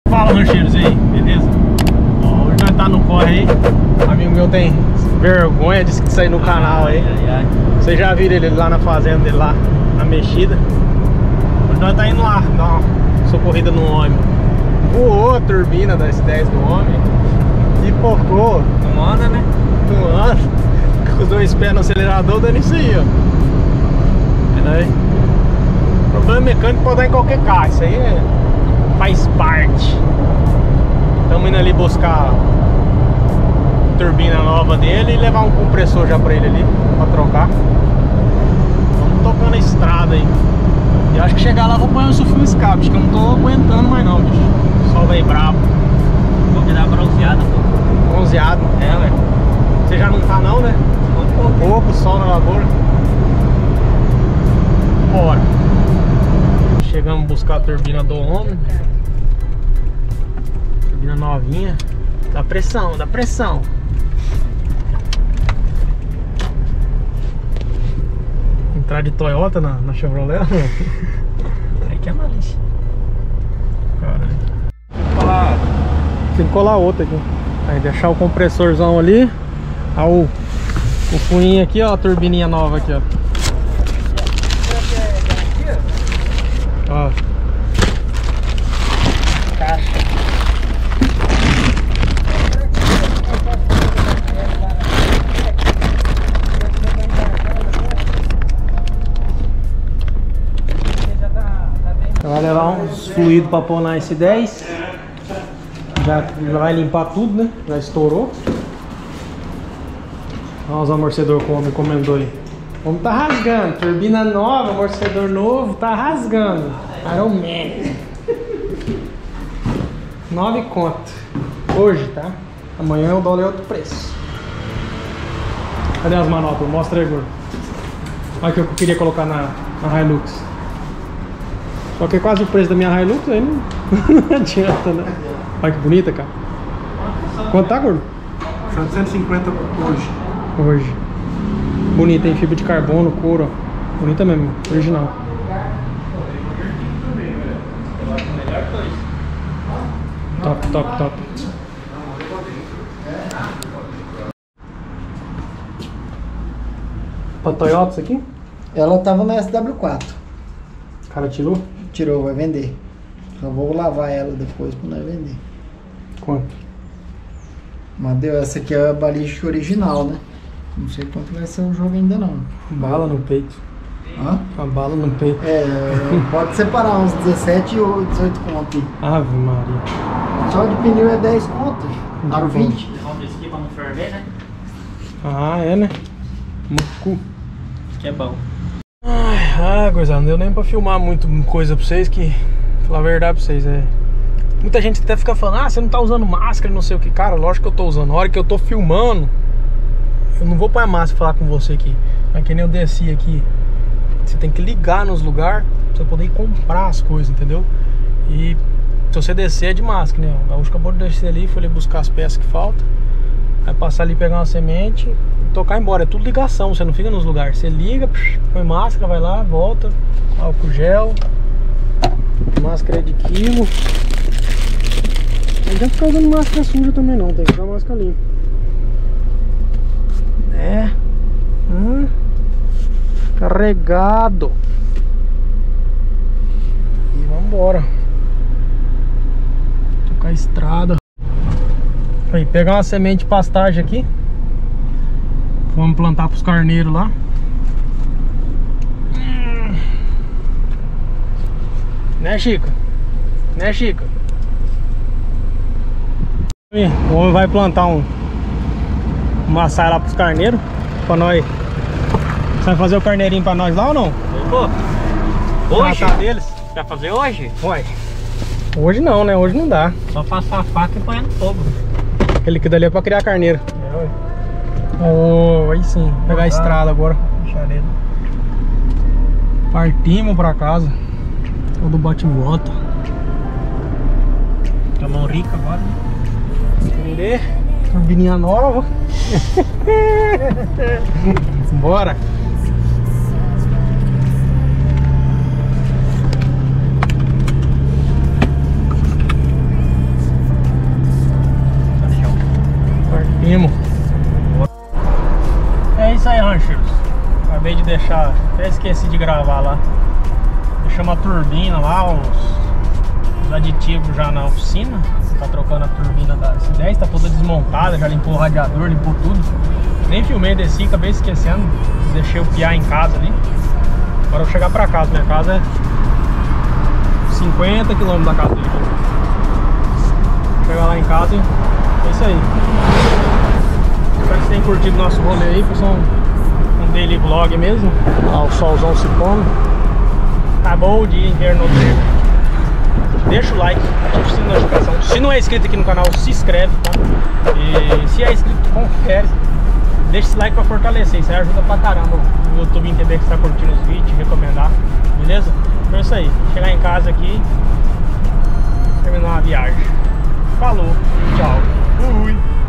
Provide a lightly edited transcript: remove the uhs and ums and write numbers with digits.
Fala, rancheiros aí, beleza? Ó, hoje nós tá no corre aí. Amigo meu tem vergonha, disse que saiu no canal aí. Vocês já viram ele lá na fazenda dele, lá na mexida. Hoje nós tá indo lá, dar uma socorrida no homem. Voou a turbina da S10 do homem e focou. Não anda, né? Não anda. Com os dois pés no acelerador, dando isso aí, ó. Vendo aí? Problema mecânico pode dar em qualquer carro. Isso aí faz parte. Estamos indo ali buscar a turbina nova dele e levar um compressor já pra ele ali, pra trocar. Vamos tocando a estrada aí. E eu acho que chegar lá vou pôr um sulfio escape, que eu não tô aguentando mais não, bicho. O sol vem brabo. Vou me dar bronzeada, pô. Bronzeado. É, ué. Você já não tá não, né? Pouco sol na lavoura. Bora. Chegamos a buscar a turbina do homem. Turbina novinha. Dá pressão, dá pressão. Entrar de Toyota na Chevrolet. Aí que é malícia. Caralho. Tem que colar outra aqui. Aí deixar o compressorzão ali. Ó, o fuinho aqui, ó, a turbininha nova aqui, ó. Ó. Caixa. Vai levar uns fluidos pra pôr na S10. Já vai limpar tudo, né? Já estourou. Olha os amortecedores que o homem encomendou aí. O homem tá rasgando. Turbina nova, amortecedor novo, tá rasgando. Iron Man. 9 conto. Hoje, tá? Amanhã o dólar é outro preço. Cadê as manoplas? Mostra aí, gordo. Olha o que eu queria colocar na Hilux. Só que é quase o preço da minha Hilux, aí não adianta, né? Olha que bonita, cara. Quanto tá, gordo? 750 hoje. Hoje. Bonita, hein? Fibra de carbono, couro, ó. Bonita mesmo, original. Top, top, top. Pra Toyota isso aqui? Ela tava na SW4. O cara tirou? Tirou, vai vender. Só vou lavar ela depois pra nós vender. Quanto? Mas deu, essa aqui é a balística original, né? Não sei quanto vai ser o jogo ainda não. Bala no peito. Hã? Uma bala no peito. É, pode separar uns 17 ou 18 conto aí. Ave Maria. Só de pneu é 10 conto. Aro 20. Vamos aqui pra não ferver, né? Ah, é, né? Mucu. Que é bom. Coisa, não deu nem pra filmar muito coisa pra vocês, que, falar a verdade pra vocês, muita gente até fica falando, você não tá usando máscara, não sei o que. Cara, lógico que eu tô usando. A hora que eu tô filmando, eu não vou pôr a máscara pra falar com você aqui. Mas que nem eu desci aqui, você tem que ligar nos lugares pra você poder ir comprar as coisas, entendeu? E se você descer é de máscara, né? O gaúcho acabou de descer ali, foi ali buscar as peças que faltam. Vai passar ali, pegar uma semente e tocar embora. É tudo ligação, você não fica nos lugares. Você liga, põe máscara, vai lá, volta. Álcool gel. Máscara é de quilo. Não deve ficar usando máscara suja também não, tem que usar máscara limpa. Carregado. E vambora. Tocar a estrada. Aí, pegar uma semente de pastagem aqui. Vamos plantar pros carneiros lá. Né, Chica? Né, Chica? O homem vai plantar uma saia lá pros carneiros. Pra nós. Você vai fazer o carneirinho pra nós lá ou não? Pô, hoje? Deles. Vai fazer hoje? Uai. Hoje não, né? Hoje não dá. Só passar a faca e põe no fogo. Aquele que dali é pra criar carneiro. Oh, aí sim. Vou pegar a estrada agora. Partimos pra casa. Todo bate e volta. Tá mão rica agora, né? Entender? Turbininha nova. Bora. Primo. É isso aí, rancheiros. Acabei de deixar, até esqueci de gravar lá. Deixamos a turbina lá, os aditivos já na oficina. Tá trocando a turbina da S10, tá toda desmontada, já limpou o radiador, limpou tudo. Nem filmei, desci, acabei esquecendo. Deixei o piá em casa ali. Agora eu vou chegar pra casa, minha casa é 50 km da casa dele. Vou chegar lá em casa e é isso aí. Espero que vocês tenham curtido o nosso rolê aí, foi um daily vlog mesmo. Ó, o solzão se pondo. Acabou o dia inteiro no treino. Deixa o like, ativa o sininho de notificação. Se não é inscrito aqui no canal, se inscreve, tá? E se é inscrito, confere. Deixa esse like pra fortalecer, isso aí ajuda pra caramba o YouTube entender que você tá curtindo os vídeos, recomendar, beleza? Então é isso aí, chegar em casa aqui, terminar a viagem. Falou, tchau, fui!